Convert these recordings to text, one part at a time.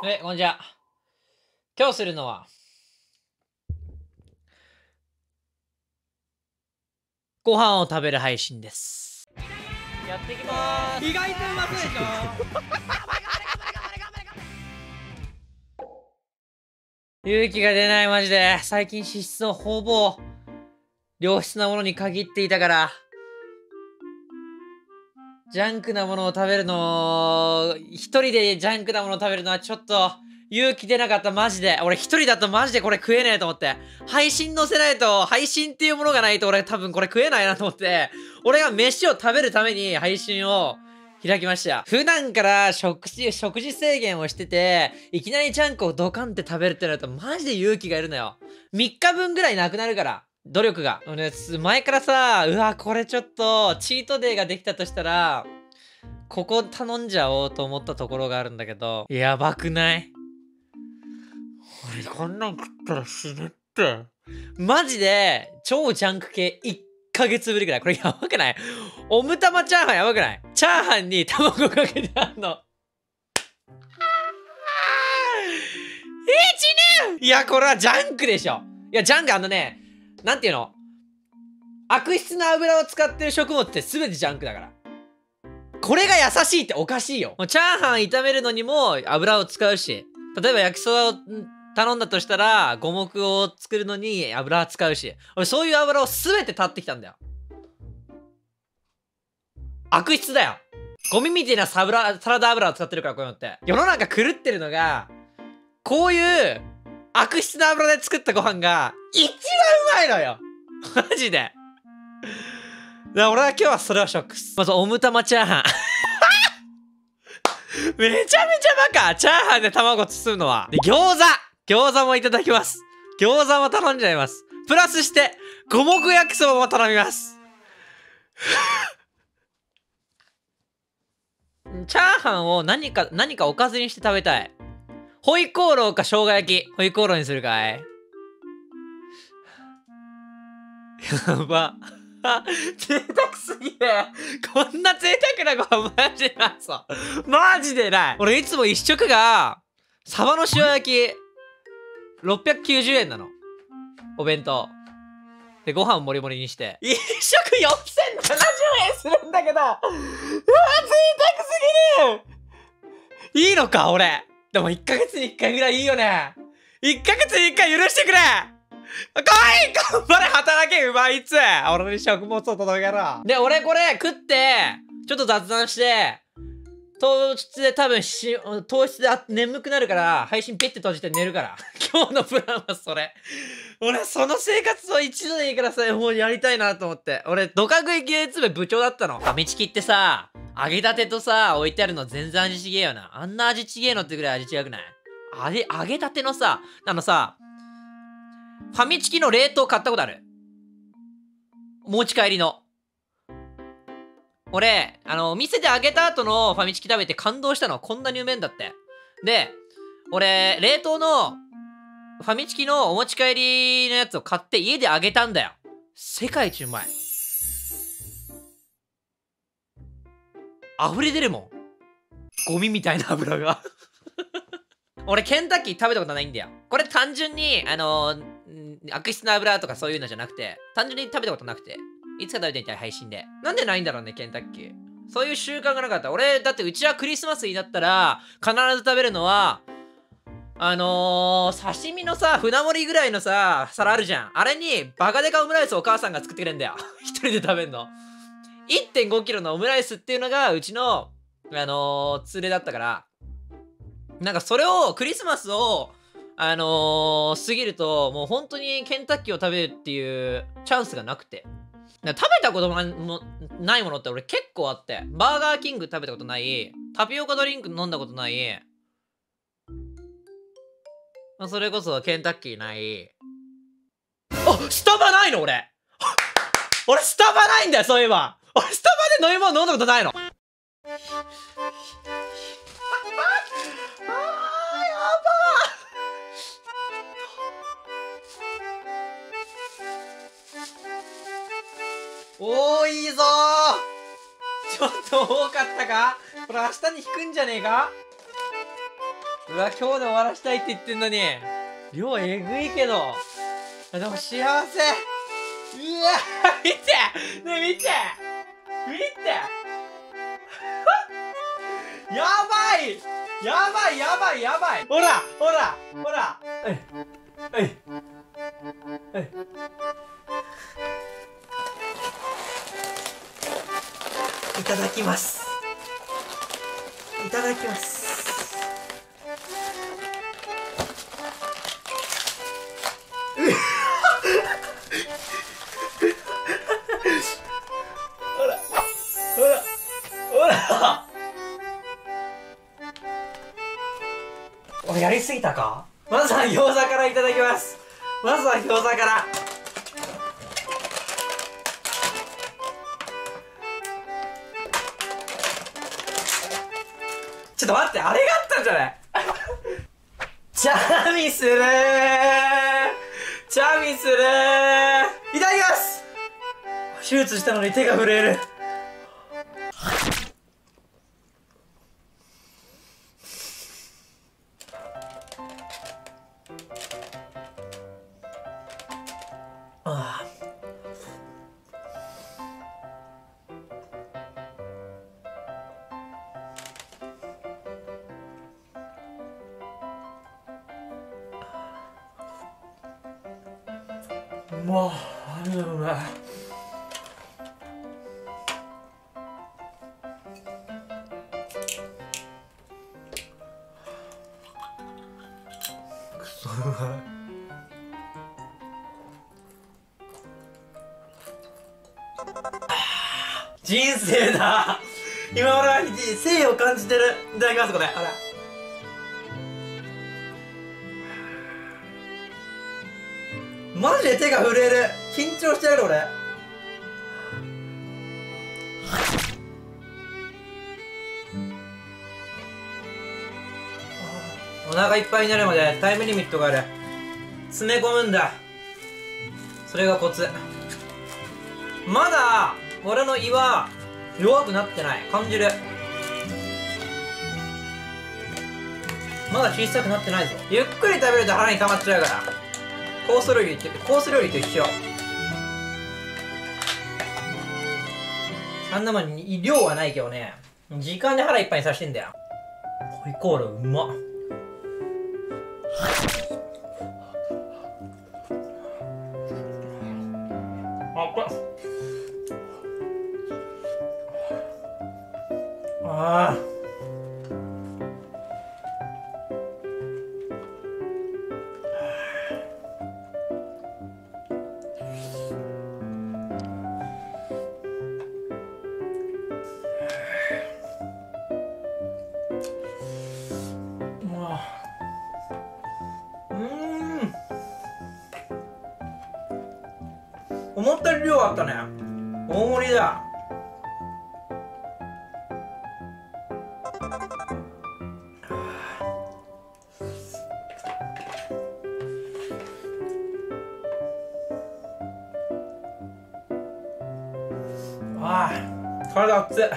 こんにちは。今日するのは、ご飯を食べる配信です。やっていきまーす。 意外とうまそうでしょ。 勇気が出ないマジで。最近脂質をほぼ良質なものに限っていたから、ジャンクなものを食べるの、一人でジャンクなものを食べるのはちょっと勇気出なかった。マジで。俺一人だとマジでこれ食えねえと思って。配信載せないと、配信っていうものがないと俺多分これ食えないなと思って、俺が飯を食べるために配信を開きました。普段から食事制限をしてて、いきなりジャンクをドカンって食べるってなるとマジで勇気がいるのよ。3日分ぐらいなくなるから。努力が。前からさ、うわ、これちょっと、チートデイができたとしたら、ここ頼んじゃおうと思ったところがあるんだけど、やばくない？俺こんなん食ったら死ぬって。マジで、超ジャンク系1ヶ月ぶりぐらい。これやばくない？オムタマチャーハンやばくない？チャーハンに卵かけてあんの。死ぬ！いや、これはジャンクでしょ。いや、ジャンクなんていうの？悪質な油を使ってる食物って全てジャンクだから。これが優しいっておかしいよ。もうチャーハン炒めるのにも油を使うし、例えば焼きそばを頼んだとしたら、五目を作るのに油を使うし、俺そういう油を全て買ってきたんだよ。悪質だよ。ゴミみたいなサラダ油を使ってるから、こういうのって。世の中狂ってるのが、こういう悪質な油で作ったご飯が一番うまいのよ。マジで。俺は今日はそれをショックス。まずオムタマチャーハン。めちゃめちゃバカ。チャーハンで卵包むのは。で、餃子もいただきます。餃子も頼んじゃいます。プラスして、五目焼きそばも頼みます。チャーハンを何かおかずにして食べたい。ホイコーローか生姜焼き。ホイコーローにするかい？やば。贅沢すぎる。こんな贅沢なご飯マジでないぞ。マジでない。俺いつも一食が、サバの塩焼き、690円なの。お弁当。で、ご飯もりもりにして。一食4070円するんだけど、うわ、贅沢すぎる。いいのか、俺。でも1ヶ月に1回ぐらいいいよね。1ヶ月に1回許してくれ。来い！頑張れ働け、奪いつ！俺に食物を届けろ。で、俺これ食って、ちょっと雑談して、糖質で糖質で眠くなるから、配信ピッて閉じて寝るから。今日のプランはそれ。俺、その生活を一度でいいからさ、もうやりたいなと思って。俺、ドカ食い系つべ部長だったの。ファミチキってさ、揚げたてとさ、置いてあるの全然味ちげえよな。あんな味ちげえのってぐらい味違くない？揚げたてのさ、ファミチキの冷凍買ったことある？持ち帰りの。俺、店で揚げた後のファミチキ食べて感動したの。こんなにうめえんだって。で、俺、冷凍のファミチキのお持ち帰りのやつを買って家で揚げたんだよ。世界一うまい。溢れ出るもん。ゴミみたいな油が。俺、ケンタッキー食べたことないんだよ。これ単純に、悪質な油とかそういうのじゃなくて、単純に食べたことなくて、いつか食べてみたい配信で。なんでないんだろうね、ケンタッキー。そういう習慣がなかった。俺、だってうちはクリスマスになったら、必ず食べるのは、刺身のさ、船盛りぐらいのさ、皿あるじゃん。あれに、バカデカオムライスをお母さんが作ってくれんだよ。一人で食べんの。1.5 キロのオムライスっていうのが、うちの、通例だったから、なんかそれを、クリスマスを、過ぎると、もう本当にケンタッキーを食べるっていうチャンスがなくて。食べたこともないものって俺結構あって。バーガーキング食べたことない。タピオカドリンク飲んだことない。それこそケンタッキーない。あ、スタバないの俺。俺スタバないんだよ、そういえば。俺スタバで飲み物飲んだことないの。多いぞー。ちょっと多かったか？これ明日に引くんじゃねえか？ うわ、今日で終わらしたいって言ってんのに。量えぐいけど。でも幸せ。うわ、見てねえ、見て見てやばいやばいやばいやばい、ほらほらほら、はいはいはい、いただきます。いただきます。ほらほらほら、俺やりすぎたか。まずは餃子からいただきます。まずは餃子から。ちょっと待って、あれがあったんじゃない？チャミスルー、チャミスルー、いただきます。手術したのに手が震える。ああ、もう何だろうね。くそうまい。人生だ。今俺は生を感じてる。いただきます。これほら、マジで手が震える。緊張してる俺。お腹いっぱいになるまでタイムリミットがある。詰め込むんだ。それがコツ。まだ俺の胃は弱くなってない。感じる。まだ小さくなってないぞ。ゆっくり食べると腹に溜まっちゃうから。コース料理と一緒。あんなもんに量はないけどね、時間で腹いっぱいにさしてんだよ。ホイコーローうまっ。あ、これああ、思ったより量あったね。大盛りだ。ああ、体熱い。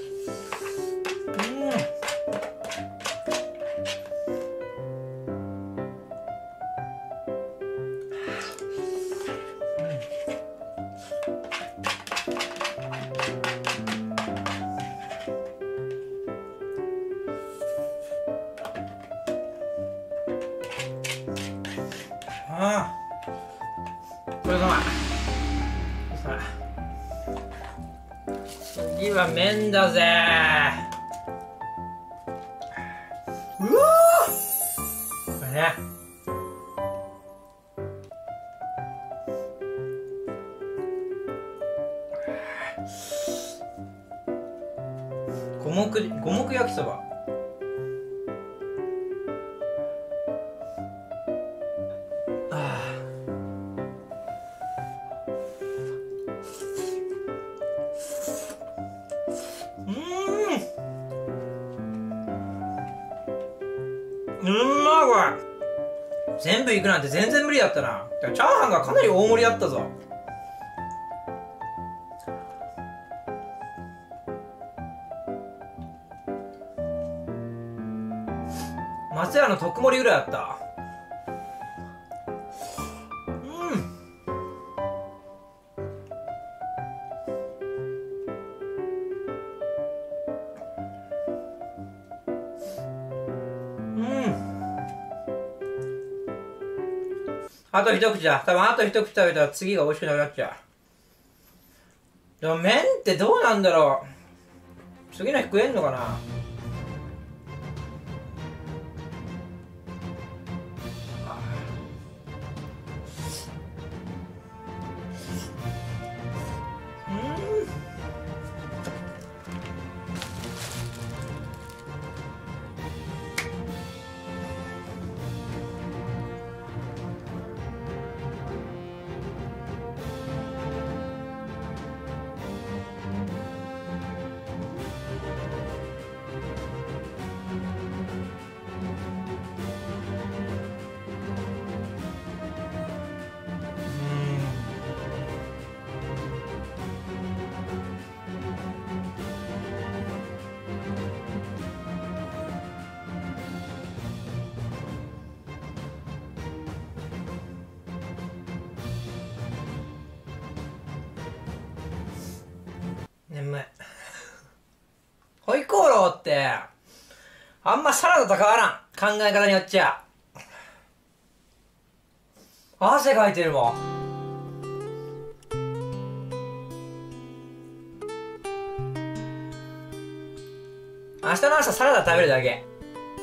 ああ、これがさあ、次は麺だぜ。うわー、これね。五目焼きそば。うんまこれ。全部いくなんて全然無理だったな。チャーハンがかなり大盛りだったぞ。 松屋の特盛りぐらいあった。あと一口だ。多分あと一口食べたら次が美味しくなくなっちゃう。でも麺ってどうなんだろう。次の日食えんのかな。眠い。ホイコーローってあんまサラダと変わらん、考え方によっちゃ。汗かいてるもん。明日の朝サラダ食べるだけ。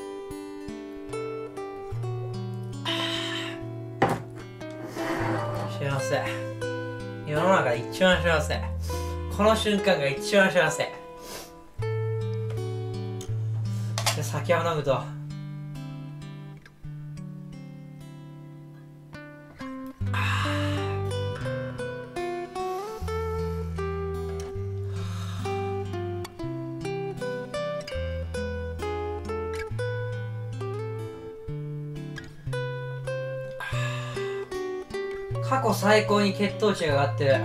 幸せ。世の中で一番幸せ。この瞬間が一番幸せ。で、酒を飲むと過去最高に血糖値が上がってる。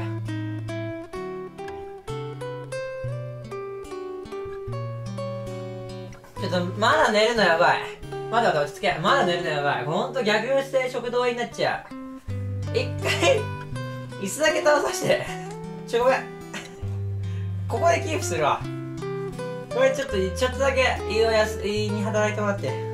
ちょっとまだ寝るのやばい。まだ落ち着け。まだ寝るのやばい。ほんと逆性食道炎になっちゃう。一回椅子だけ倒さして。ごめん。ここでキープするわ。これちょっとだけ胃に働いてもらって。